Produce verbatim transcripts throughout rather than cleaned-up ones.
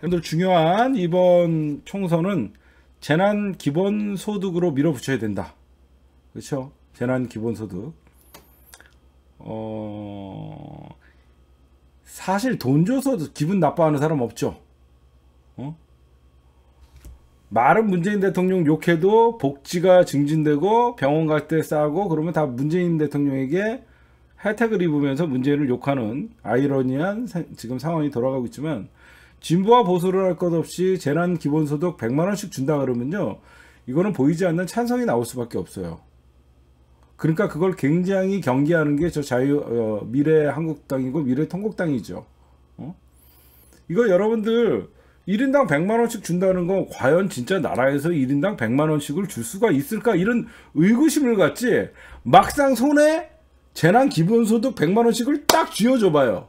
여러분들 중요한 이번 총선은 재난 기본소득으로 밀어붙여야 된다. 그렇죠? 재난 기본소득. 어... 사실 돈 줘서 기분 나빠하는 사람 없죠. 어? 말은 문재인 대통령 욕해도 복지가 증진되고 병원 갈 때 싸고 그러면 다 문재인 대통령에게 혜택을 입으면서 문재인을 욕하는 아이러니한 사, 지금 상황이 돌아가고 있지만, 진보와 보수를 할 것 없이 재난 기본소득 백만 원씩 준다 그러면요, 이거는 보이지 않는 찬성이 나올 수밖에 없어요. 그러니까 그걸 굉장히 경계하는 게 저 자유 어, 미래 한국당이고 미래 통곡당이죠. 어? 이거 여러분들 일 인당 백만 원씩 준다는 건 과연 진짜 나라에서 일 인당 백만 원씩을 줄 수가 있을까, 이런 의구심을 갖지, 막상 손에 재난 기본소득 백만 원씩을 딱 쥐어줘 봐요.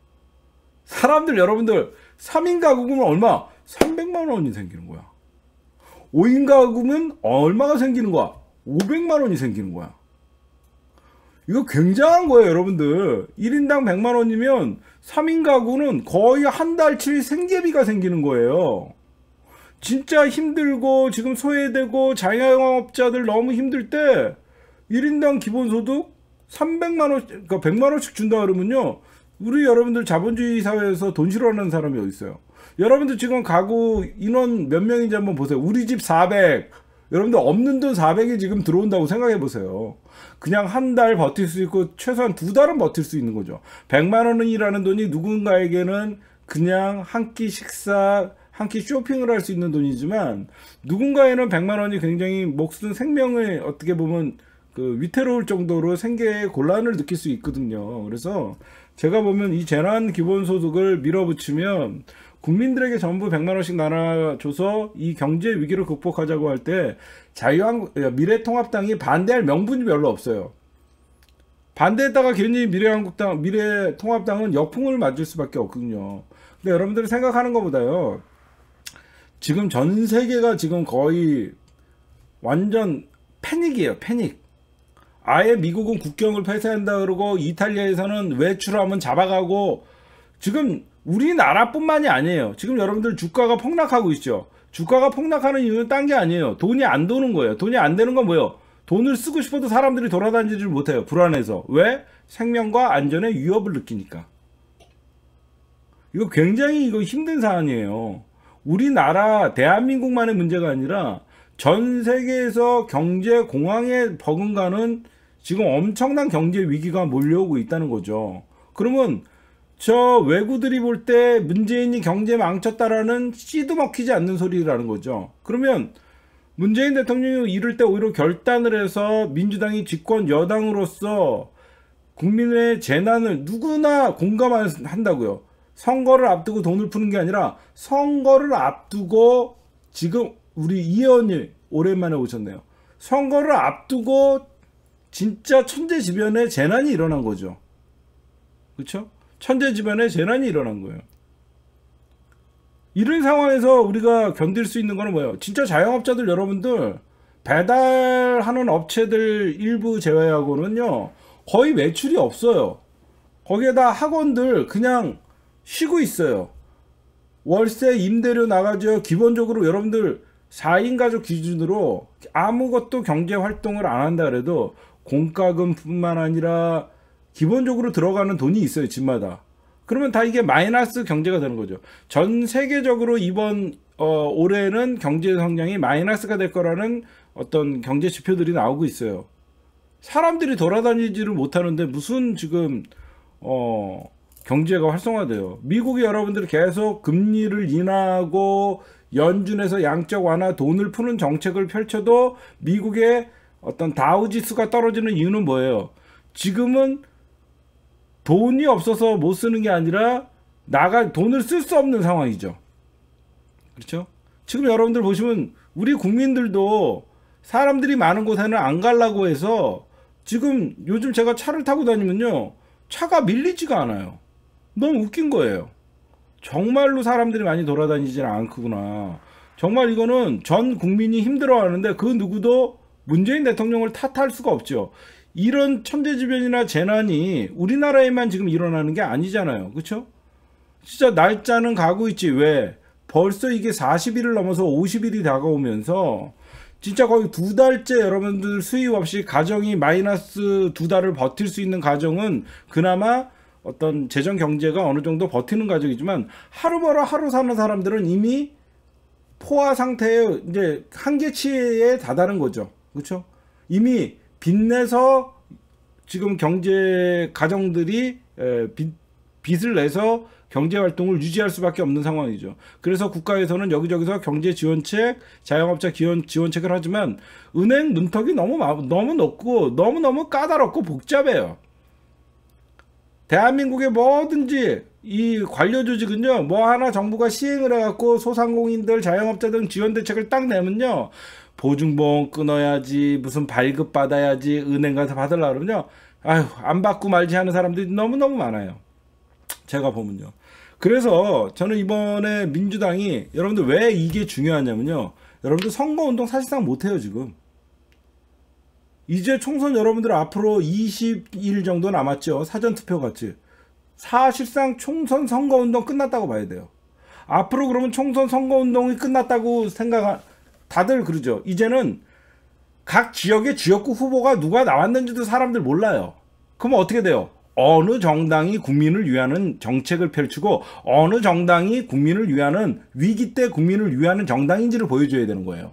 사람들, 여러분들 삼 인 가구면 얼마? 삼백만 원이 생기는 거야. 오 인 가구면 얼마가 생기는 거야? 오백만 원이 생기는 거야. 이거 굉장한 거예요, 여러분들. 일 인당 백만 원이면 삼 인 가구는 거의 한 달치 생계비가 생기는 거예요. 진짜 힘들고 지금 소외되고 자영업자들 너무 힘들 때 일 인당 기본소득 삼백만 원, 그러니까 백만 원씩 준다 그러면요, 우리 여러분들 자본주의 사회에서 돈 싫어하는 사람이 어디 있어요? 여러분들 지금 가구 인원 몇 명인지 한번 보세요. 우리 집 사백. 여러분들 없는 돈 사백이 지금 들어온다고 생각해 보세요. 그냥 한 달 버틸 수 있고 최소한 두 달은 버틸 수 있는 거죠. 백만 원이라는 돈이 누군가에게는 그냥 한 끼 식사, 한 끼 쇼핑을 할 수 있는 돈이지만, 누군가에는 백만 원이 굉장히 목숨, 생명을 어떻게 보면 그 위태로울 정도로 생계에 곤란을 느낄 수 있거든요. 그래서 제가 보면 이 재난 기본소득을 밀어붙이면 국민들에게 전부 백만 원씩 나눠줘서 이 경제 위기를 극복하자고 할 때 자유한 미래통합당이 반대할 명분이 별로 없어요. 반대했다가 괜히 미래한국당, 미래통합당은 역풍을 맞을 수밖에 없거든요. 근데 여러분들이 생각하는 것보다요, 지금 전 세계가 지금 거의 완전 패닉이에요, 패닉. 아예 미국은 국경을 폐쇄한다 그러고 이탈리아에서는 외출하면 잡아가고, 지금 우리나라뿐만이 아니에요. 지금 여러분들 주가가 폭락하고 있죠. 주가가 폭락하는 이유는 딴 게 아니에요. 돈이 안 도는 거예요. 돈이 안 되는 건 뭐예요? 돈을 쓰고 싶어도 사람들이 돌아다니지를 못해요. 불안해서. 왜? 생명과 안전의 위협을 느끼니까. 이거 굉장히 이거 힘든 사안이에요. 우리나라 대한민국만의 문제가 아니라 전 세계에서 경제 공황에 버금가는 지금 엄청난 경제 위기가 몰려오고 있다는 거죠. 그러면 저 외구들이 볼 때 문재인이 경제 망쳤다라는 씨도 먹히지 않는 소리라는 거죠. 그러면 문재인 대통령이 이럴 때 오히려 결단을 해서 민주당이 집권 여당으로서 국민의 재난을 누구나 공감한다고요. 선거를 앞두고 돈을 푸는 게 아니라 선거를 앞두고, 지금 우리 이 의원님 오랜만에 오셨네요. 선거를 앞두고 진짜 천재지변의 재난이 일어난 거죠. 그렇죠? 천재지변의 재난이 일어난 거예요. 이런 상황에서 우리가 견딜 수 있는 거는 뭐예요? 진짜 자영업자들, 여러분들 배달하는 업체들 일부 제외하고는요 거의 매출이 없어요. 거기에다 학원들 그냥 쉬고 있어요. 월세 임대료 나가죠. 기본적으로 여러분들 사 인 가족 기준으로 아무것도 경제 활동을 안 한다 그래도 공과금 뿐만 아니라 기본적으로 들어가는 돈이 있어요, 집마다. 그러면 다 이게 마이너스 경제가 되는 거죠. 전 세계적으로 이번 어, 올해는 경제 성장이 마이너스가 될 거라는 어떤 경제 지표들이 나오고 있어요. 사람들이 돌아다니지를 못하는데 무슨 지금 어, 경제가 활성화돼요. 미국이 여러분들이 계속 금리를 인하하고 연준에서 양적 완화, 돈을 푸는 정책을 펼쳐도 미국의 어떤 다우지수가 떨어지는 이유는 뭐예요? 지금은 돈이 없어서 못 쓰는 게 아니라 나가 돈을 쓸 수 없는 상황이죠. 그렇죠? 지금 여러분들 보시면 우리 국민들도 사람들이 많은 곳에는 안 가려고 해서 지금 요즘 제가 차를 타고 다니면요 차가 밀리지가 않아요. 너무 웃긴 거예요. 정말로 사람들이 많이 돌아다니지는 않구나. 정말 이거는 전 국민이 힘들어하는데 그 누구도 문재인 대통령을 탓할 수가 없죠. 이런 천재지변이나 재난이 우리나라에만 지금 일어나는 게 아니잖아요. 그렇죠? 진짜 날짜는 가고 있지. 왜? 벌써 이게 사십 일을 넘어서 오십 일이 다가오면서 진짜 거의 두 달째 여러분들 수입 없이 가정이 마이너스 두 달을 버틸 수 있는 가정은 그나마 어떤 재정 경제가 어느 정도 버티는 가정이지만 하루 벌어 하루 사는 사람들은 이미 포화 상태에 이제 한계치에 다다른 거죠. 그렇죠? 이미 빚내서 지금 경제 가정들이 빚, 빚을 내서 경제 활동을 유지할 수밖에 없는 상황이죠. 그래서 국가에서는 여기저기서 경제 지원책, 자영업자 지원, 지원책을 하지만 은행 문턱이 너무 너무 높고 너무 너무 까다롭고 복잡해요. 대한민국의 뭐든지 이 관료 조직은요, 뭐 하나 정부가 시행을 해갖고 소상공인들, 자영업자 등 지원 대책을 딱 내면요, 보증보험 끊어야지, 무슨 발급 받아야지, 은행 가서 받으려고 그러면요, 아휴, 안 받고 말지 하는 사람들이 너무너무 많아요. 제가 보면요. 그래서 저는 이번에 민주당이, 여러분들 왜 이게 중요하냐면요, 여러분들 선거운동 사실상 못해요, 지금. 이제 총선 여러분들 앞으로 이십 일 정도 남았죠. 사전투표 같이. 사실상 총선 선거운동 끝났다고 봐야 돼요. 앞으로 그러면 총선 선거운동이 끝났다고 생각, 다들 그러죠. 이제는 각 지역의 지역구 후보가 누가 나왔는지도 사람들 몰라요. 그러면 어떻게 돼요? 어느 정당이 국민을 위하는 정책을 펼치고 어느 정당이 국민을 위하는, 위기 때 국민을 위하는 정당인지를 보여줘야 되는 거예요.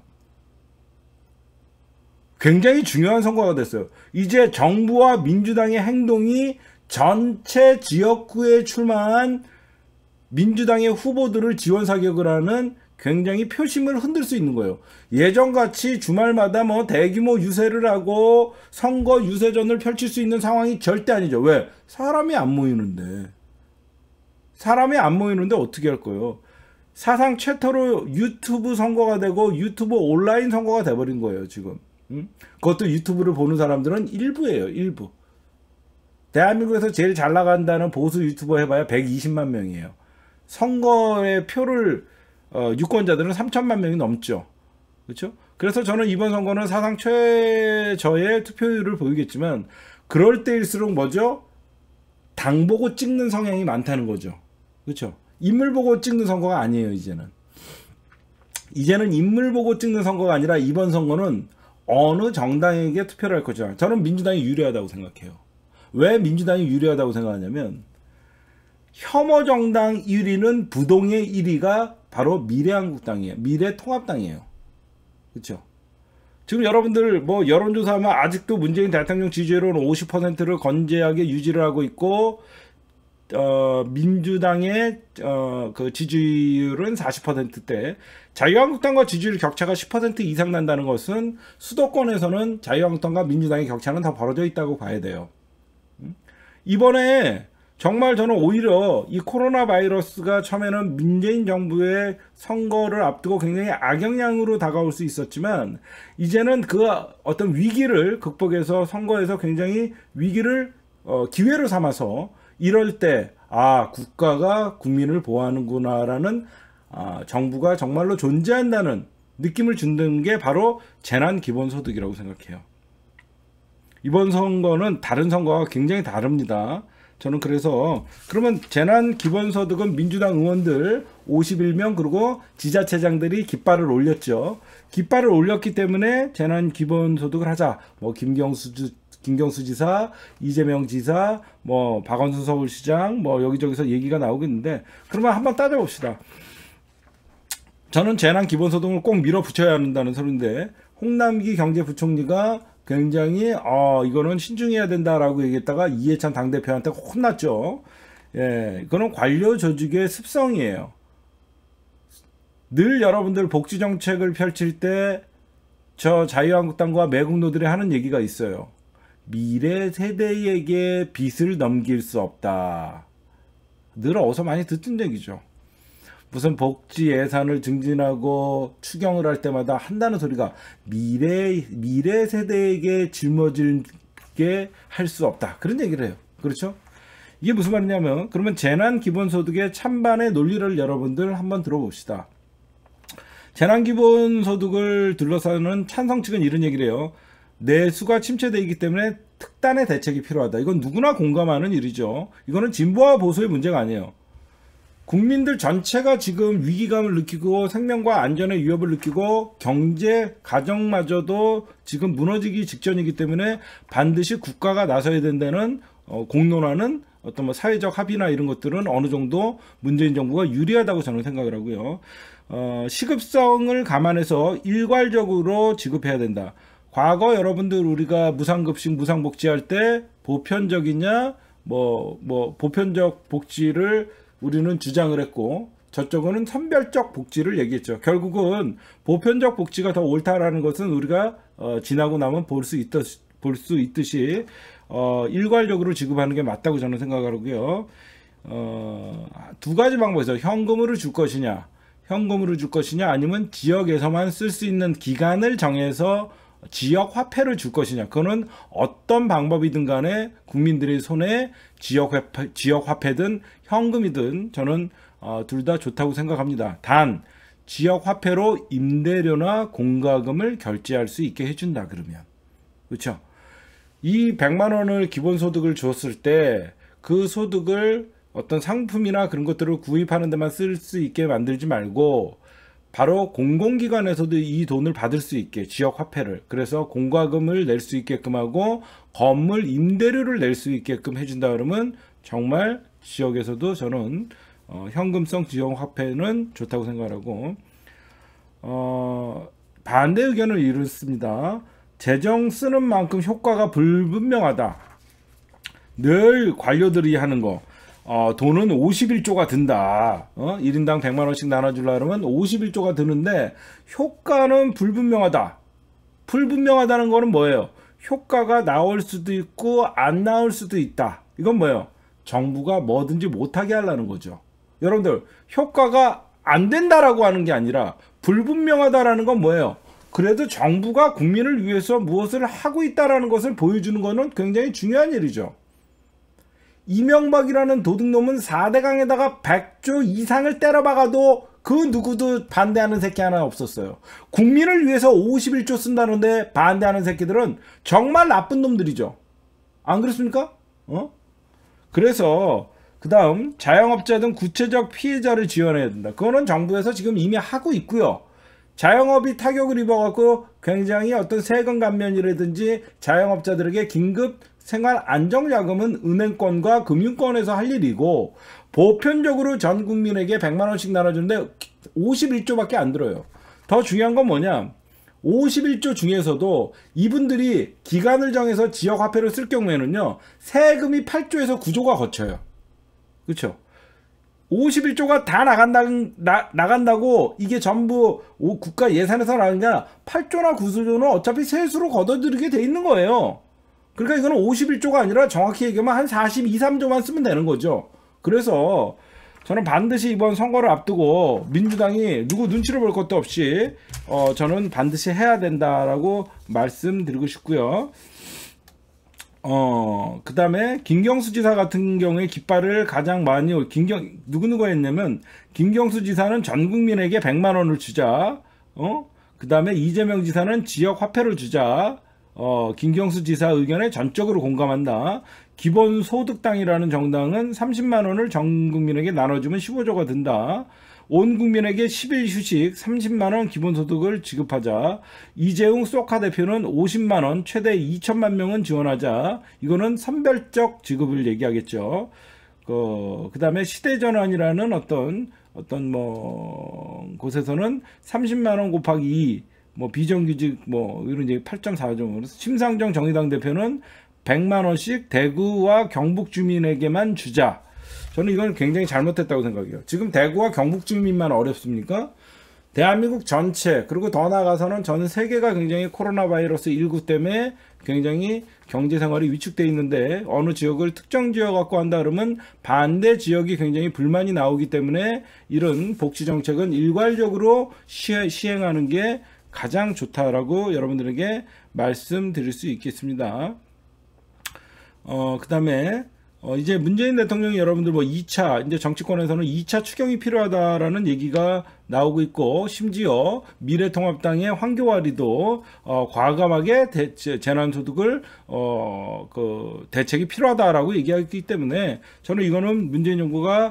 굉장히 중요한 선거가 됐어요. 이제 정부와 민주당의 행동이 전체 지역구에 출마한 민주당의 후보들을 지원 사격을 하는 굉장히 표심을 흔들 수 있는 거예요. 예전같이 주말마다 뭐 대규모 유세를 하고 선거 유세전을 펼칠 수 있는 상황이 절대 아니죠. 왜? 사람이 안 모이는데. 사람이 안 모이는데 어떻게 할 거예요? 사상 최초로 유튜브 선거가 되고 유튜브 온라인 선거가 돼버린 거예요, 지금. 음? 그것도 유튜브를 보는 사람들은 일부예요, 일부. 대한민국에서 제일 잘 나간다는 보수 유튜버 해봐야 백이십만 명이에요. 선거의 표를 어, 유권자들은 삼천만 명이 넘죠. 그렇죠? 그래서 저는 이번 선거는 사상 최저의 투표율을 보이겠지만 그럴 때일수록 뭐죠? 당 보고 찍는 성향이 많다는 거죠. 그렇죠? 인물 보고 찍는 선거가 아니에요, 이제는. 이제는 인물 보고 찍는 선거가 아니라 이번 선거는 어느 정당에게 투표를 할 거죠. 저는 민주당이 유리하다고 생각해요. 왜 민주당이 유리하다고 생각하냐면 혐오 정당 일 위는 부동의 일 위가 바로 미래한국당이에요. 미래통합당이에요. 그렇죠? 지금 여러분들 뭐 여론조사하면 아직도 문재인 대통령 지지율은 오십 퍼센트를 건재하게 유지를 하고 있고 어, 민주당의 어, 그 지지율은 사십 퍼센트대, 자유한국당과 지지율 격차가 십 퍼센트 이상 난다는 것은 수도권에서는 자유한국당과 민주당의 격차는 더 벌어져 있다고 봐야 돼요. 이번에 정말 저는 오히려 이 코로나 바이러스가 처음에는 문재인 정부의 선거를 앞두고 굉장히 악영향으로 다가올 수 있었지만 이제는 그 어떤 위기를 극복해서 선거에서 굉장히 위기를 어, 기회로 삼아서 이럴 때 아, 국가가 국민을 보호하는구나라는, 아, 정부가 정말로 존재한다는 느낌을 주는 게 바로 재난기본소득이라고 생각해요. 이번 선거는 다른 선거와 굉장히 다릅니다. 저는 그래서 그러면 재난기본소득은 민주당 의원들 오십일 명 그리고 지자체장들이 깃발을 올렸죠. 깃발을 올렸기 때문에 재난기본소득을 하자. 뭐 김경수 주 김경수 지사, 이재명 지사, 뭐 박원순 서울시장, 뭐 여기저기서 얘기가 나오겠는데, 그러면 한번 따져봅시다. 저는 재난기본소득을 꼭 밀어붙여야 한다는 소리인데, 홍남기 경제부총리가 굉장히 어 이거는 신중해야 된다라고 얘기했다가 이해찬 당대표한테 혼났죠. 예, 이거는 관료 조직의 습성이에요. 늘 여러분들 복지 정책을 펼칠 때 저 자유한국당과 매국노들이 하는 얘기가 있어요. 미래 세대에게 빚을 넘길 수 없다. 늘 어디서 많이 듣던 얘기죠. 무슨 복지 예산을 증진하고 추경을 할 때마다 한다는 소리가 미래 미래 세대에게 짊어지게 할 수 없다. 그런 얘기를 해요. 그렇죠? 이게 무슨 말이냐면, 그러면 재난 기본소득의 찬반의 논리를 여러분들 한번 들어봅시다. 재난 기본소득을 둘러싸는 찬성 측은 이런 얘기를 해요. 내수가 침체되어 있기 때문에 특단의 대책이 필요하다. 이건 누구나 공감하는 일이죠. 이거는 진보와 보수의 문제가 아니에요. 국민들 전체가 지금 위기감을 느끼고 생명과 안전의 위협을 느끼고 경제, 가정마저도 지금 무너지기 직전이기 때문에 반드시 국가가 나서야 된다는 어, 공론화는 어떤 뭐 사회적 합의나 이런 것들은 어느 정도 문재인 정부가 유리하다고 저는 생각을 하고요. 어, 시급성을 감안해서 일괄적으로 지급해야 된다. 과거 여러분들 우리가 무상급식, 무상복지할 때 보편적이냐, 뭐, 뭐, 보편적 복지를 우리는 주장을 했고, 저쪽은 선별적 복지를 얘기했죠. 결국은 보편적 복지가 더 옳다라는 것은 우리가 어, 지나고 나면 볼 수 있듯, 볼 수 있듯이 어, 일괄적으로 지급하는 게 맞다고 저는 생각하고요. 어, 두 가지 방법에서 현금으로 줄 것이냐, 현금으로 줄 것이냐, 아니면 지역에서만 쓸 수 있는 기간을 정해서 지역 화폐를 줄 것이냐. 그거는 어떤 방법이든 간에 국민들의 손에 지역 화폐, 지역 화폐든 현금이든 저는 어, 둘 다 좋다고 생각합니다. 단 지역 화폐로 임대료나 공과금을 결제할 수 있게 해준다 그러면, 그렇죠? 이 백만 원을 기본소득을 줬을 때 그 소득을 어떤 상품이나 그런 것들을 구입하는 데만 쓸 수 있게 만들지 말고 바로 공공기관에서도 이 돈을 받을 수 있게 지역 화폐를, 그래서 공과금을 낼 수 있게끔 하고 건물 임대료를 낼 수 있게끔 해준다 그러면 정말 지역에서도 저는 어, 현금성 지역 화폐는 좋다고 생각하고, 어, 반대 의견을 이렇습니다. 재정 쓰는 만큼 효과가 불분명하다. 늘 관료들이 하는 거, 어, 돈은 오십일 조가 든다. 어? 일 인당 백만 원씩 나눠주려고 하면 오십일 조가 드는데 효과는 불분명하다. 불분명하다는 거는 뭐예요? 효과가 나올 수도 있고 안 나올 수도 있다. 이건 뭐예요? 정부가 뭐든지 못하게 하려는 거죠. 여러분들, 효과가 안 된다라고 하는 게 아니라 불분명하다라는 건 뭐예요? 그래도 정부가 국민을 위해서 무엇을 하고 있다라는 것을 보여주는 거는 굉장히 중요한 일이죠. 이명박이라는 도둑놈은 사 대강에다가 백 조 이상을 때려박아도 그 누구도 반대하는 새끼 하나 없었어요. 국민을 위해서 오십일 조 쓴다는데 반대하는 새끼들은 정말 나쁜 놈들이죠. 안 그렇습니까? 어? 그래서 그 다음 자영업자 등 구체적 피해자를 지원해야 된다. 그거는 정부에서 지금 이미 하고 있고요. 자영업이 타격을 입어갖고 굉장히 어떤 세금 감면이라든지 자영업자들에게 긴급 생활 안정자금은 은행권과 금융권에서 할 일이고, 보편적으로 전 국민에게 백만 원씩 나눠주는데 오십일 조밖에 안 들어요. 더 중요한 건 뭐냐, 오십일 조 중에서도 이분들이 기간을 정해서 지역 화폐를 쓸 경우에는요 세금이 팔 조에서 구 조가 거쳐요. 그렇죠? 오십일 조가 다 나간다, 나, 나간다고 이게 전부 오, 국가 예산에서 나가냐, 팔 조나 구 조는 어차피 세수로 걷어들이게 돼 있는 거예요. 그러니까 이거는 오십일 조가 아니라 정확히 얘기하면 한 사십이, 삼 조만 쓰면 되는 거죠. 그래서 저는 반드시 이번 선거를 앞두고 민주당이 누구 눈치를 볼 것도 없이 어, 저는 반드시 해야 된다라고 말씀드리고 싶고요. 어, 그 다음에 김경수 지사 같은 경우에 깃발을 가장 많이, 김경, 누구누구 했냐면, 김경수 지사는 전 국민에게 백만 원을 주자, 어? 그 다음에 이재명 지사는 지역 화폐를 주자, 어, 김경수 지사 의견에 전적으로 공감한다. 기본소득당이라는 정당은 삼십만 원을 전 국민에게 나눠주면 십오 조가 든다. 온 국민에게 십 일 휴식, 삼십만 원 기본소득을 지급하자. 이재용 소카 대표는 오십만 원, 최대 이천만 명은 지원하자. 이거는 선별적 지급을 얘기하겠죠. 그, 그 다음에 시대전환이라는 어떤, 어떤 뭐, 곳에서는 삼십만 원 곱하기 이, 뭐, 비정규직, 뭐, 이런 이제 팔 점 사 점. 심상정 정의당 대표는 백만 원씩 대구와 경북 주민에게만 주자. 저는 이건 굉장히 잘못했다고 생각해요. 지금 대구와 경북 주민만 어렵습니까? 대한민국 전체, 그리고 더 나아가서는 전 세계가 굉장히 코로나 바이러스 십구 때문에 굉장히 경제생활이 위축되어 있는데, 어느 지역을 특정 지역 갖고 한다 그러면 반대 지역이 굉장히 불만이 나오기 때문에 이런 복지정책은 일괄적으로 시행하는 게 가장 좋다라고 여러분들에게 말씀드릴 수 있겠습니다. 어, 그 다음에 어, 이제 문재인 대통령이 여러분들 뭐 이 차, 이제 정치권에서는 이 차 추경이 필요하다라는 얘기가 나오고 있고, 심지어 미래통합당의 황교안이도 어, 과감하게 대, 재난소득을 어, 그 대책이 필요하다라고 얘기하기 때문에 저는 이거는 문재인 정부가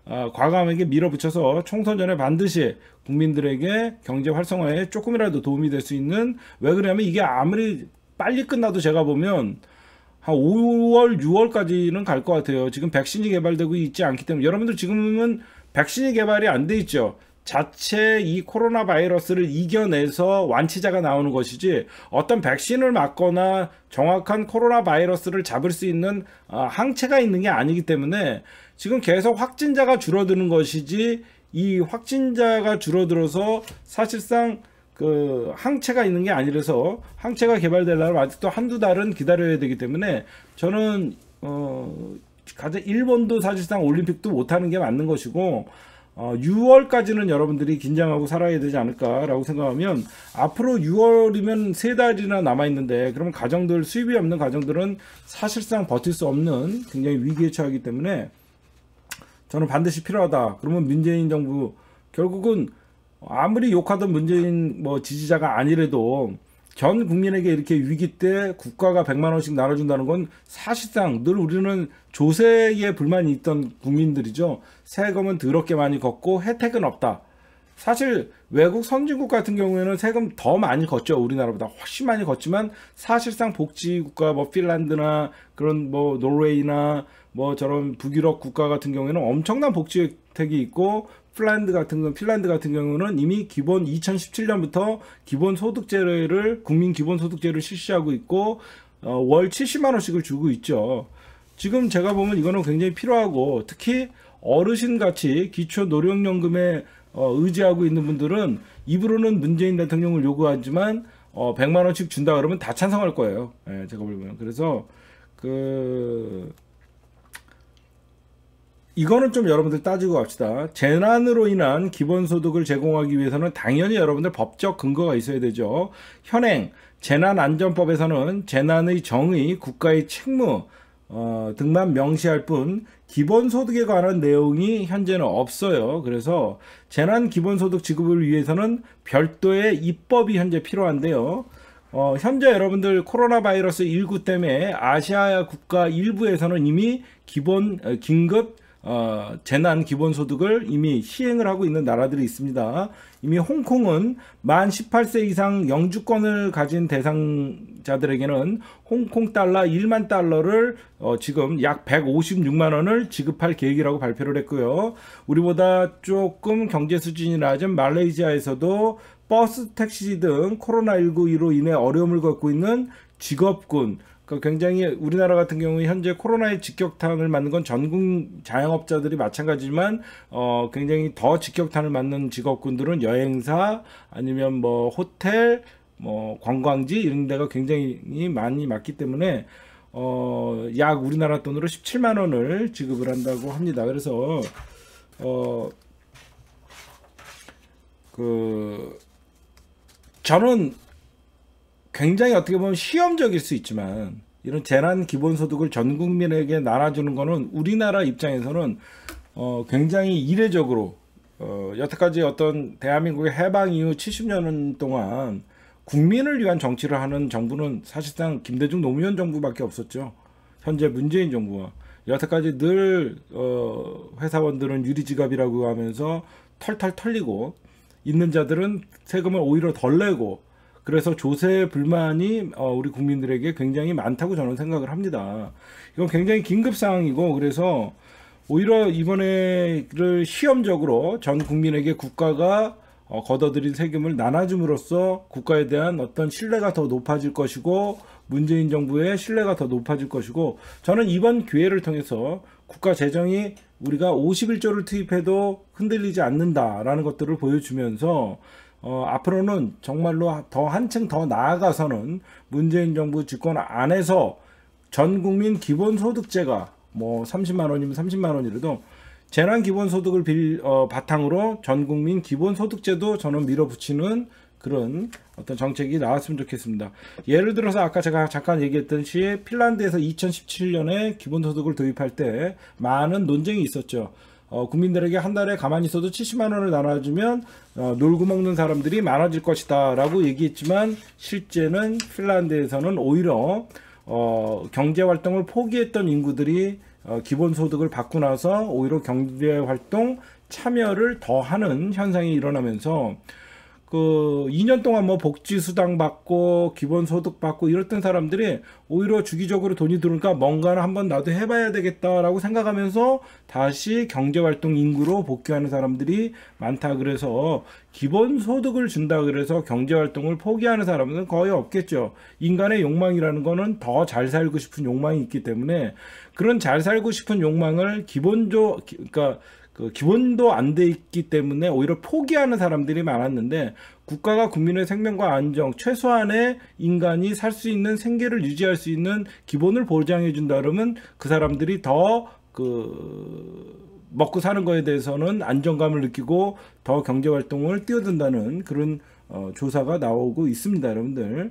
어, 과감하게 밀어붙여서 총선 전에 반드시 국민들에게 경제 활성화에 조금이라도 도움이 될 수 있는, 왜 그러냐면 이게 아무리 빨리 끝나도 제가 보면 한 오월, 유월까지는 갈 것 같아요. 지금 백신이 개발되고 있지 않기 때문에. 여러분들 지금은 백신이 개발이 안 돼 있죠. 자체 이 코로나 바이러스를 이겨내서 완치자가 나오는 것이지, 어떤 백신을 맞거나 정확한 코로나 바이러스를 잡을 수 있는 항체가 있는 게 아니기 때문에 지금 계속 확진자가 줄어드는 것이지, 이 확진자가 줄어들어서 사실상 그 항체가 있는 게 아니라서, 항체가 개발되려면 아직도 한두 달은 기다려야 되기 때문에 저는 어 가장 일본도 사실상 올림픽도 못하는 게 맞는 것이고, 어 유월까지는 여러분들이 긴장하고 살아야 되지 않을까라고 생각하면, 앞으로 유월이면 세 달이나 남아 있는데, 그러면 가정들, 수입이 없는 가정들은 사실상 버틸 수 없는 굉장히 위기에 처하기 때문에 저는 반드시 필요하다. 그러면 문재인 정부, 결국은 아무리 욕하던 문재인 뭐 지지자가 아니래도 전 국민에게 이렇게 위기 때 국가가 백만 원씩 나눠준다는 건 사실상 늘 우리는 조세에 불만이 있던 국민들이죠. 세금은 더럽게 많이 걷고 혜택은 없다. 사실 외국 선진국 같은 경우에는 세금 더 많이 걷죠. 우리나라보다 훨씬 많이 걷지만 사실상 복지국가 뭐 핀란드나 그런 뭐 노르웨이나 뭐 저런 북유럽 국가 같은 경우에는 엄청난 복지 혜택이 있고, 핀란드 같은 건 핀란드 같은 경우는 이미 기본 이천십칠 년부터 기본소득제를 국민 기본소득제를 실시하고 있고, 어, 월 칠십만 원씩을 주고 있죠. 지금 제가 보면 이거는 굉장히 필요하고, 특히 어르신같이 기초노령연금에 어, 의지하고 있는 분들은 입으로는 문재인 대통령을 요구하지만 어, 백만 원씩 준다 그러면 다 찬성할 거예요. 예, 제가 보면. 그래서 그 이거는 좀 여러분들 따지고 갑시다. 재난으로 인한 기본소득을 제공하기 위해서는 당연히 여러분들 법적 근거가 있어야 되죠. 현행 재난안전법에서는 재난의 정의, 국가의 책무 어, 등만 명시할 뿐 기본소득에 관한 내용이 현재는 없어요. 그래서 재난 기본소득 지급을 위해서는 별도의 입법이 현재 필요한데요. 어, 현재 여러분들 코로나 바이러스 십구 때문에 아시아 국가 일부에서는 이미 기본 어, 긴급 어, 재난 기본소득을 이미 시행을 하고 있는 나라들이 있습니다. 이미 홍콩은 만 십팔 세 이상 영주권을 가진 대상자들에게는 홍콩 달러 일만 달러를 어, 지금 약 백오십육만 원을 지급할 계획이라고 발표를 했고요. 우리보다 조금 경제 수준이 낮은 말레이시아에서도 버스, 택시 등 코로나 십구로 인해 어려움을 겪고 있는 직업군, 그러니까 굉장히 우리나라 같은 경우에 현재 코로나의 직격탄을 맞는 건 전국 자영업자들이 마찬가지지만 어 굉장히 더 직격탄을 맞는 직업군들은 여행사 아니면 뭐 호텔 뭐 관광지 이런 데가 굉장히 많이 맞기 때문에 어 약 우리나라 돈으로 십칠만 원을 지급을 한다고 합니다. 그래서 어 그 저는 굉장히 어떻게 보면 시험적일 수 있지만, 이런 재난 기본소득을 전 국민에게 나눠주는 거는 우리나라 입장에서는 어 굉장히 이례적으로 어 여태까지 어떤 대한민국의 해방 이후 칠십 년 동안 국민을 위한 정치를 하는 정부는 사실상 김대중 노무현 정부밖에 없었죠. 현재 문재인 정부와 여태까지 늘 어 회사원들은 유리지갑이라고 하면서 털털 털리고, 있는 자들은 세금을 오히려 덜 내고, 그래서 조세 불만이 우리 국민들에게 굉장히 많다고 저는 생각을 합니다. 이건 굉장히 긴급 상황이고, 그래서 오히려 이번에를 시험적으로 전 국민에게 국가가 걷어들인 세금을 나눠줌으로써 국가에 대한 어떤 신뢰가 더 높아질 것이고, 문재인 정부의 신뢰가 더 높아질 것이고, 저는 이번 기회를 통해서 국가 재정이 우리가 오십일 조를 투입해도 흔들리지 않는다라는 것들을 보여주면서 어, 앞으로는 정말로 더 한층 더 나아가서는 문재인 정부 집권 안에서 전 국민 기본소득제가 뭐 삼십만 원이면 삼십만 원이라도 재난 기본소득을 빌, 어, 바탕으로 전 국민 기본소득제도 저는 밀어붙이는 그런 어떤 정책이 나왔으면 좋겠습니다. 예를 들어서 아까 제가 잠깐 얘기했듯이 핀란드에서 이천십칠 년에 기본소득을 도입할 때 많은 논쟁이 있었죠. 어, 국민들에게 한 달에 가만히 있어도 칠십만 원을 나눠주면 어, 놀고 먹는 사람들이 많아질 것이다 라고 얘기했지만, 실제는 핀란드에서는 오히려 어, 경제활동을 포기했던 인구들이 어, 기본소득을 받고 나서 오히려 경제활동 참여를 더 하는 현상이 일어나면서 그 이 년 동안 뭐 복지수당 받고 기본소득 받고 이랬던 사람들이 오히려 주기적으로 돈이 들어오니까 뭔가를 한번 나도 해봐야 되겠다라고 생각하면서 다시 경제활동 인구로 복귀하는 사람들이 많다. 그래서 기본소득을 준다 그래서 경제활동을 포기하는 사람은 거의 없겠죠. 인간의 욕망이라는 거는 더 잘 살고 싶은 욕망이 있기 때문에 그런 잘 살고 싶은 욕망을 기본적 그러니까 그 기본도 안 돼 있기 때문에 오히려 포기하는 사람들이 많았는데 국가가 국민의 생명과 안정, 최소한의 인간이 살 수 있는 생계를 유지할 수 있는 기본을 보장해 준다 그러면 그 사람들이 더 그 먹고 사는 거에 대해서는 안정감을 느끼고 더 경제 활동을 뛰어든다는 그런 어, 조사가 나오고 있습니다, 여러분들.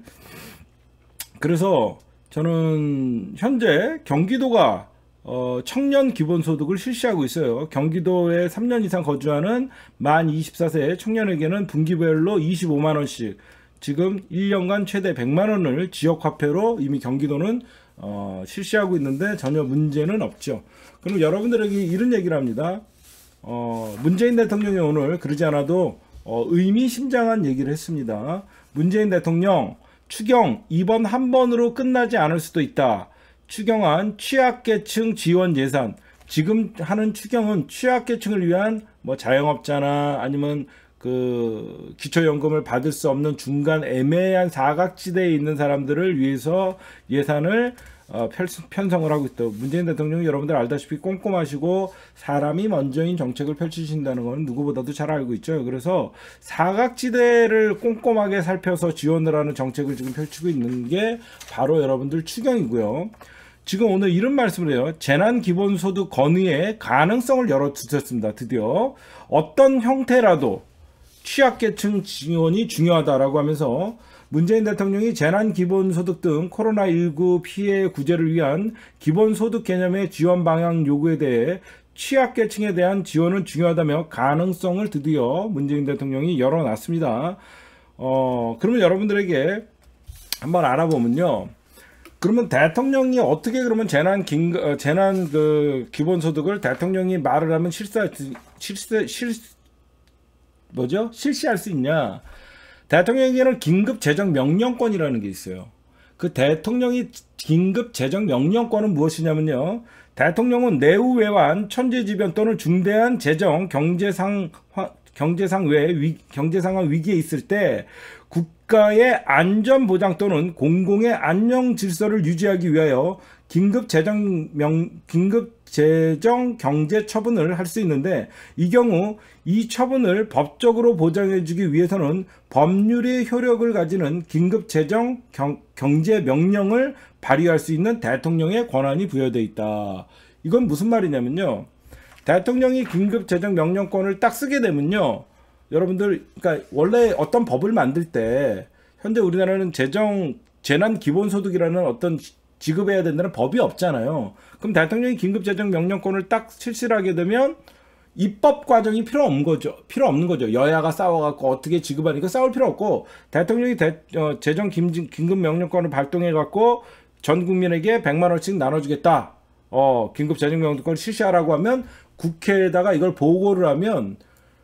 그래서 저는 현재 경기도가 어, 청년 기본소득을 실시하고 있어요. 경기도에 삼 년 이상 거주하는 만 이십사 세 청년에게는 분기별로 이십오만 원씩 지금 일 년간 최대 백만 원을 지역화폐로 이미 경기도는 어, 실시하고 있는데 전혀 문제는 없죠. 그럼 여러분들에게 이런 얘기를 합니다. 어, 문재인 대통령이 오늘 그러지 않아도 어, 의미심장한 얘기를 했습니다. 문재인 대통령 추경 이번 한 번으로 끝나지 않을 수도 있다. 추경안 취약계층 지원 예산, 지금 하는 추경은 취약계층을 위한 뭐 자영업자나 아니면 그 기초연금을 받을 수 없는 중간 애매한 사각지대에 있는 사람들을 위해서 예산을 어, 편성을 하고 있다. 문재인 대통령이 여러분들 알다시피 꼼꼼하시고 사람이 먼저인 정책을 펼치신다는 건 누구보다도 잘 알고 있죠. 그래서 사각지대를 꼼꼼하게 살펴서 지원을 하는 정책을 지금 펼치고 있는 게 바로 여러분들 추경이고요. 지금 오늘 이런 말씀을 해요. 재난기본소득 건의의 가능성을 열어두셨습니다. 드디어 어떤 형태라도 취약계층 지원이 중요하다라고 하면서 문재인 대통령이 재난기본소득 등 코로나십구 피해 구제를 위한 기본소득 개념의 지원 방향 요구에 대해 취약계층에 대한 지원은 중요하다며 가능성을 드디어 문재인 대통령이 열어놨습니다. 어, 그러면 여러분들에게 한번 알아보면요. 그러면 대통령이 어떻게 그러면 재난 긴 어, 재난 그 기본소득을 대통령이 말을 하면 실사 실시 실 뭐죠? 실시할 수 있냐? 대통령에게는 긴급 재정 명령권이라는 게 있어요. 그 대통령이 긴급 재정 명령권은 무엇이냐면요. 대통령은 내후 외환 천재지변 또는 중대한 재정 경제상 경제상 외 위, 경제상황 위기에 있을 때 국가의 안전 보장 또는 공공의 안녕 질서를 유지하기 위하여 긴급 재정 명 긴급 재정 경제 처분을 할 수 있는데 이 경우 이 처분을 법적으로 보장해 주기 위해서는 법률의 효력을 가지는 긴급 재정 경, 경제 명령을 발의할 수 있는 대통령의 권한이 부여되어 있다. 이건 무슨 말이냐면요. 대통령이 긴급 재정 명령권을 딱 쓰게 되면요. 여러분들 그러니까 원래 어떤 법을 만들 때 현재 우리나라는 재정 재난 기본소득이라는 어떤 지급해야 된다는 법이 없잖아요. 그럼 대통령이 긴급 재정 명령권을 딱 실시를 하게 되면 입법 과정이 필요 없는 거죠. 필요 없는 거죠. 여야가 싸워갖고 어떻게 지급하니까 싸울 필요 없고 대통령이 대, 어, 재정 긴, 긴급 명령권을 발동해갖고 전 국민에게 백만 원씩 나눠주겠다. 어, 긴급 재정 명령권을 실시하라고 하면 국회에다가 이걸 보고를 하면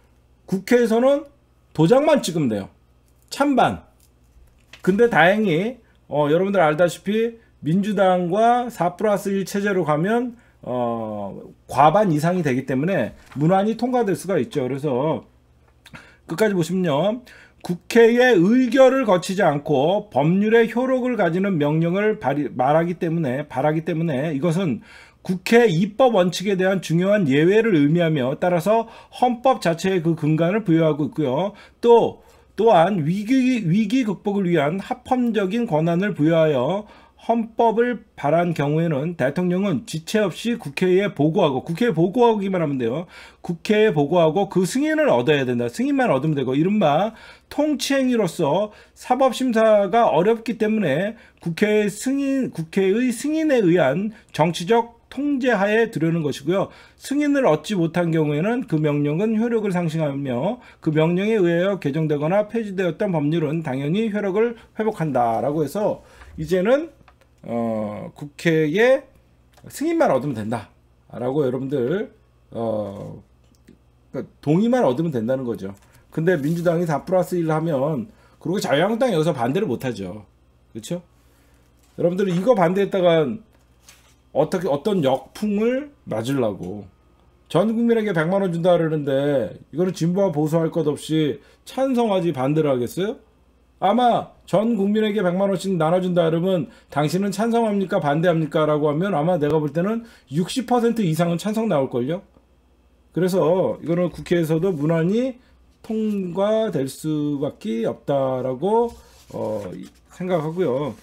국회에서는 도장만 찍으면 돼요. 찬반. 근데 다행히 어, 여러분들 알다시피 민주당과 사 플러스 일 체제로 가면 어, 과반 이상이 되기 때문에 문안이 통과될 수가 있죠. 그래서 끝까지 보시면요. 국회의 의결을 거치지 않고 법률의 효력을 가지는 명령을 발의, 말하기 때문에 바라기 때문에 이것은 국회 입법 원칙에 대한 중요한 예외를 의미하며 따라서 헌법 자체의 그 근간을 부여하고 있고요. 또 또한 위기 위기 극복을 위한 합헌적인 권한을 부여하여 헌법을 발한 경우에는 대통령은 지체 없이 국회에 보고하고 국회에 보고하기만 하면 돼요. 국회에 보고하고 그 승인을 얻어야 된다. 승인만 얻으면 되고 이른바 통치행위로서 사법심사가 어렵기 때문에 국회의 승인, 국회의 승인에 의한 정치적 통제하에 들여오는 것이고요. 승인을 얻지 못한 경우에는 그 명령은 효력을 상실하며 그 명령에 의하여 개정되거나 폐지되었던 법률은 당연히 효력을 회복한다라고 해서 이제는 어, 국회의 승인만 얻으면 된다. 라고 여러분들 어 그러니까 동의만 얻으면 된다는 거죠. 근데 민주당이 사 플러스 일 하면, 그리고 자유한국당이 여기서 반대를 못하죠. 그렇죠? 여러분들 이거 반대했다가 어떻게 어떤 역풍을 맞으려고 전 국민에게 백만 원 준다 그러는데, 이거는 진보와 보수할 것 없이 찬성하지 반대를 하겠어요? 아마 전 국민에게 백만 원씩 나눠준다 그러면 당신은 찬성합니까 반대합니까 라고 하면 아마 내가 볼 때는 육십 퍼센트 이상은 찬성 나올걸요. 그래서 이거는 국회에서도 무난히 통과될 수밖에 없다라고 어, 생각하고요.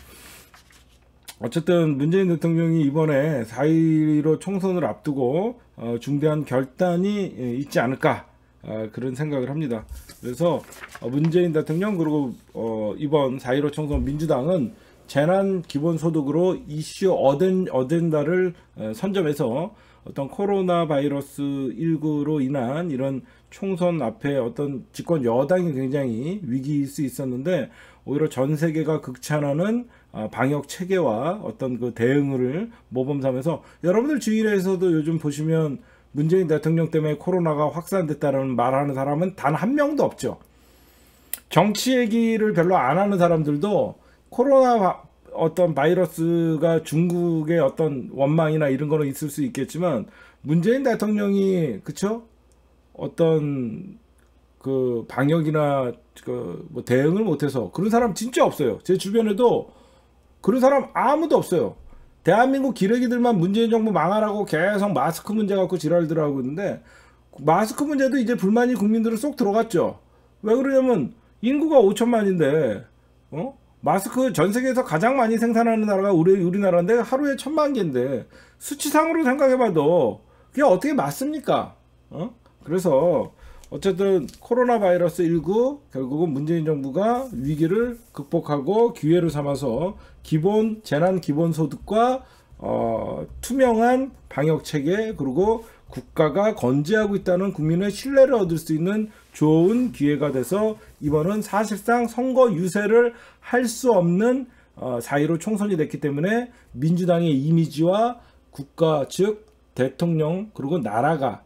어쨌든 문재인 대통령이 이번에 사 일오 총선을 앞두고 어, 중대한 결단이 있지 않을까, 어, 그런 생각을 합니다. 그래서 어, 문재인 대통령 그리고 어, 이번 사 일오 총선 민주당은 재난 기본소득으로 이슈 어젠, 어젠다를 어, 선점해서 어떤 코로나 바이러스 십구로 인한 이런 총선 앞에 어떤 집권 여당이 굉장히 위기일 수 있었는데, 오히려 전 세계가 극찬하는 방역 체계와 어떤 그 대응을 모범 삼아서, 여러분들 주위에서도 요즘 보시면 문재인 대통령 때문에 코로나가 확산됐다는 말하는 사람은 단 한 명도 없죠. 정치 얘기를 별로 안 하는 사람들도 코로나 어떤 바이러스가 중국의 어떤 원망이나 이런 거는 있을 수 있겠지만, 문재인 대통령이 그쵸? 어떤 그 방역이나 그 뭐 대응을 못해서 그런 사람 진짜 없어요. 제 주변에도 그런 사람 아무도 없어요. 대한민국 기레기들만 문재인 정부 망하라고 계속 마스크 문제 갖고 지랄들 하고 있는데, 마스크 문제도 이제 불만이 국민들은 쏙 들어갔죠. 왜 그러냐면 인구가 오천만인데 어? 마스크 전 세계에서 가장 많이 생산하는 나라가 우리 우리나라인데 하루에 천만 개인데, 수치상으로 생각해봐도 그게 어떻게 맞습니까? 어? 그래서 어쨌든 코로나 바이러스 십구 결국은 문재인 정부가 위기를 극복하고 기회를 삼아서 기본 재난 기본소득과 어, 투명한 방역 체계, 그리고 국가가 건재하고 있다는 국민의 신뢰를 얻을 수 있는 좋은 기회가 돼서 이번은 사실상 선거 유세를 할 수 없는 어, 사 일오 총선이 됐기 때문에 민주당의 이미지와 국가 즉 대통령 그리고 나라가,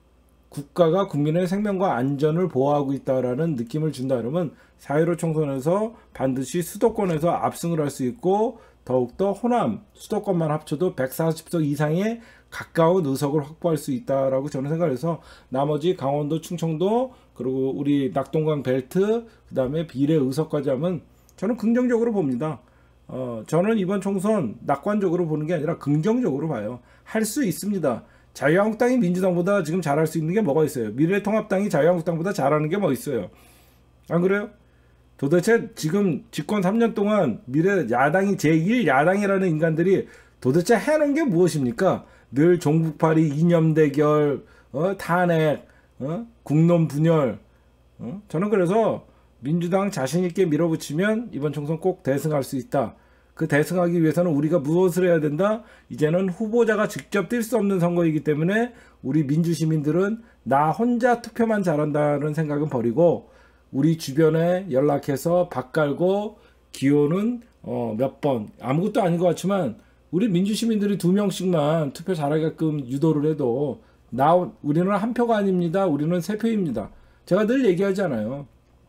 국가가 국민의 생명과 안전을 보호하고 있다라는 느낌을 준다 그러면 사 일오 총선에서 반드시 수도권에서 압승을 할 수 있고, 더욱더 호남 수도권만 합쳐도 백사십 석 이상의 가까운 의석을 확보할 수 있다라고 저는 생각해서, 나머지 강원도, 충청도, 그리고 우리 낙동강 벨트, 그 다음에 비례 의석까지 하면 저는 긍정적으로 봅니다. 어, 저는 이번 총선 낙관적으로 보는 게 아니라 긍정적으로 봐요. 할 수 있습니다. 자유한국당이 민주당보다 지금 잘할 수 있는 게 뭐가 있어요? 미래통합당이 자유한국당보다 잘하는 게 뭐 있어요? 안 그래요? 도대체 지금 집권 삼 년 동안 미래 야당이 제일 야당이라는 인간들이 도대체 해놓은 게 무엇입니까? 늘 종북파리, 이념 대결, 어, 탄핵, 어, 국론 분열. 어? 저는 그래서 민주당 자신 있게 밀어붙이면 이번 총선 꼭 대승할 수 있다. 그 대승하기 위해서는 우리가 무엇을 해야 된다? 이제는 후보자가 직접 뛸 수 없는 선거이기 때문에 우리 민주시민들은 나 혼자 투표만 잘한다는 생각은 버리고, 우리 주변에 연락해서 밥 갈고 기호는 어, 몇 번, 아무것도 아닌 것 같지만 우리 민주시민들이 두 명씩만 투표 잘하게끔 유도를 해도, 나 우리는 한 표가 아닙니다. 우리는 세 표입니다. 제가 늘 얘기하잖아요.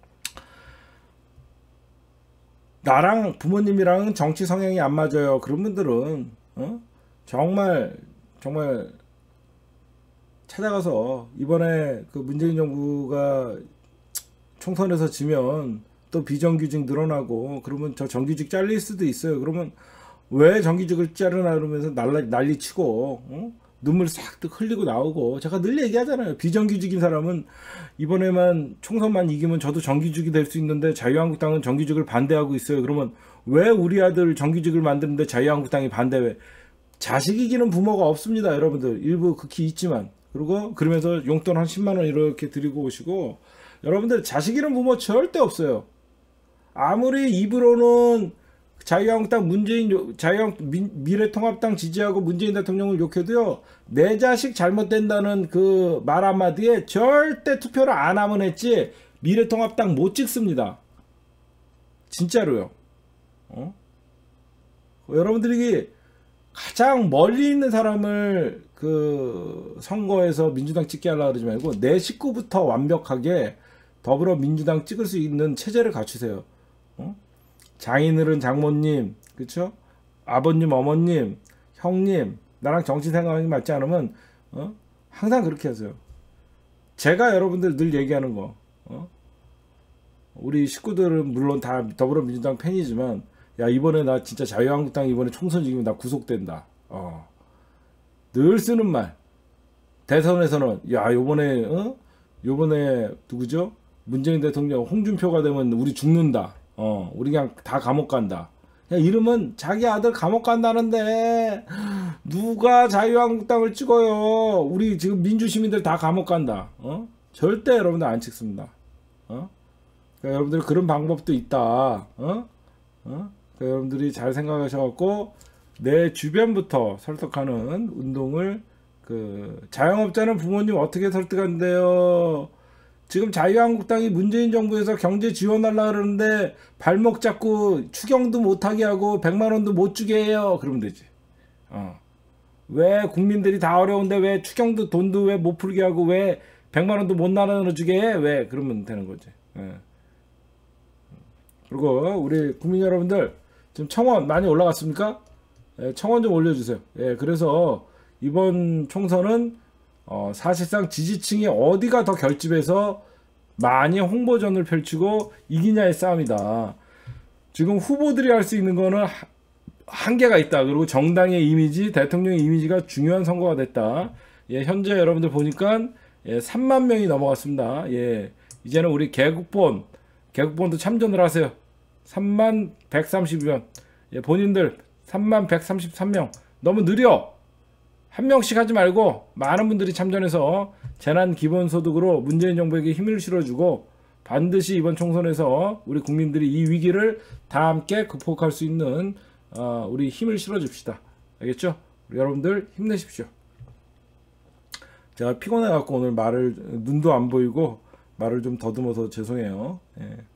나랑 부모님이랑 정치 성향이 안 맞아요. 그런 분들은 어? 정말 정말 찾아가서, 이번에 그 문재인 정부가 총선에서 지면 또 비정규직 늘어나고 그러면 저 정규직 잘릴 수도 있어요. 그러면 왜 정규직을 자르나 그러면서 난리, 난리 치고 어? 눈물 싹 흘리고 나오고, 제가 늘 얘기하잖아요. 비정규직인 사람은 이번에만 총선만 이기면 저도 정규직이 될 수 있는데 자유한국당은 정규직을 반대하고 있어요. 그러면 왜 우리 아들 정규직을 만드는데 자유한국당이 반대해? 자식 이기는 부모가 없습니다. 여러분들 일부 극히 있지만. 그리고 그러면서 용돈 한 십만 원 이렇게 드리고 오시고, 여러분들 자식 이기는 부모 절대 없어요. 아무리 입으로는 자유한국당 문재인 자유 미래통합당 지지하고 문재인 대통령을 욕해도요, 내 자식 잘못된다는 그 말 한마디에 절대 투표를 안 하면 했지 미래통합당 못 찍습니다. 진짜로요. 어? 여러분들이 가장 멀리 있는 사람을 그 선거에서 민주당 찍게 하려고 그러지 말고 내 식구부터 완벽하게 더불어민주당 찍을 수 있는 체제를 갖추세요. 어? 장인어른 장모님, 그쵸? 아버님, 어머님, 형님, 나랑 정치 생각이 맞지 않으면 어? 항상 그렇게 하세요. 제가 여러분들 늘 얘기하는 거, 어? 우리 식구들은 물론 다 더불어민주당 팬이지만, 야 이번에 나 진짜 자유한국당 이번에 총선 이기면 나 구속된다. 어. 늘 쓰는 말. 대선에서는 야 요번에 어? 요번에 누구죠? 문재인 대통령 홍준표가 되면 우리 죽는다. 어, 우리 그냥 다 감옥 간다. 야, 이러면 자기 아들 감옥 간다는데 누가 자유한국당을 찍어요? 우리 지금 민주시민들 다 감옥 간다. 어? 절대 여러분들 안 찍습니다. 어? 그러니까 여러분들 그런 방법도 있다. 어? 어? 그러니까 여러분들이 잘 생각하셔갖고 내 주변부터 설득하는 운동을 그 자영업자는 부모님 어떻게 설득한대요? 지금 자유한국당이 문재인 정부에서 경제 지원하려고 그러는데 발목 잡고 추경도 못하게 하고 백만 원도 못 주게 해요. 그러면 되지. 어. 왜 국민들이 다 어려운데 왜 추경도 돈도 왜 못 풀게 하고 왜 백만 원도 못 나눠주게 해? 왜? 그러면 되는 거지. 예. 그리고 우리 국민 여러분들 지금 청원 많이 올라갔습니까? 예, 청원 좀 올려주세요. 예, 그래서 이번 총선은 어, 사실상 지지층이 어디가 더 결집해서 많이 홍보전을 펼치고 이기냐의 싸움이다. 지금 후보들이 할 수 있는 거는 하, 한계가 있다. 그리고 정당의 이미지, 대통령의 이미지가 중요한 선거가 됐다. 예, 현재 여러분들 보니까 예, 삼만 명이 넘어갔습니다. 예, 이제는 우리 개국본, 개국본도 참전을 하세요. 삼만 백삼십이 명. 예, 본인들 삼만 백삼십삼 명. 너무 느려. 한 명씩 하지 말고 많은 분들이 참전해서 재난 기본소득으로 문재인 정부에게 힘을 실어주고 반드시 이번 총선에서 우리 국민들이 이 위기를 다 함께 극복할 수 있는 어, 우리 힘을 실어줍시다. 알겠죠? 여러분들 힘내십시오. 제가 피곤해 갖고 오늘 말을 눈도 안 보이고 말을 좀 더듬어서 죄송해요. 예.